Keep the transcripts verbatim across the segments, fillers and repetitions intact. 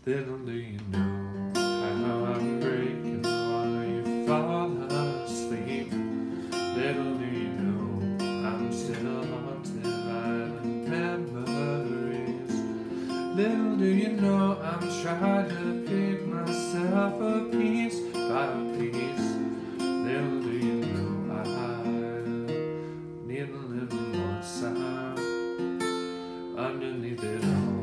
Little do you know how I'm breaking while you fall asleep. Little do you know I'm still haunted by the memories. Little do you know I'm trying to pick myself a piece by piece. Little do you know I need a little more time underneath it all.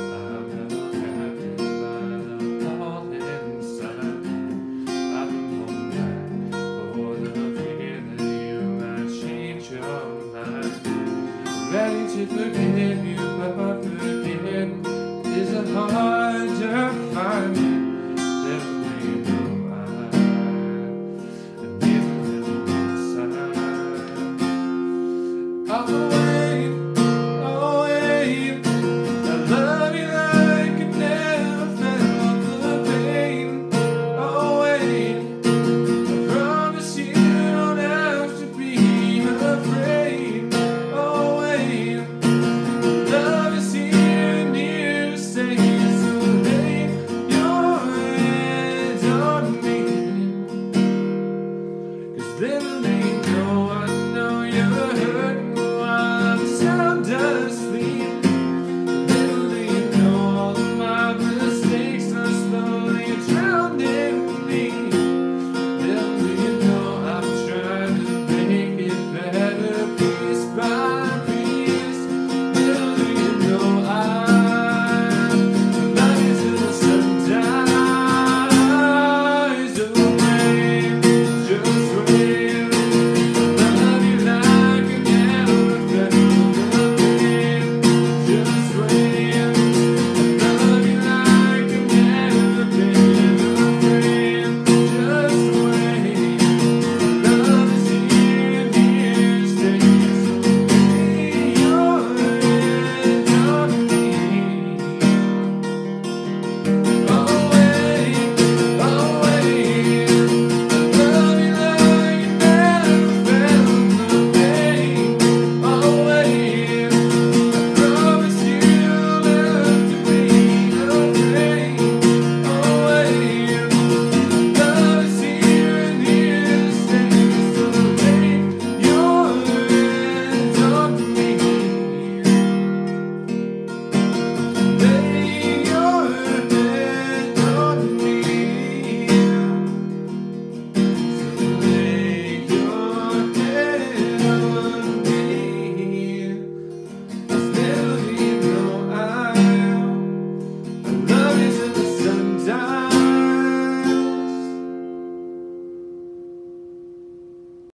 Ready to forgive you, but forgetting is hard to find.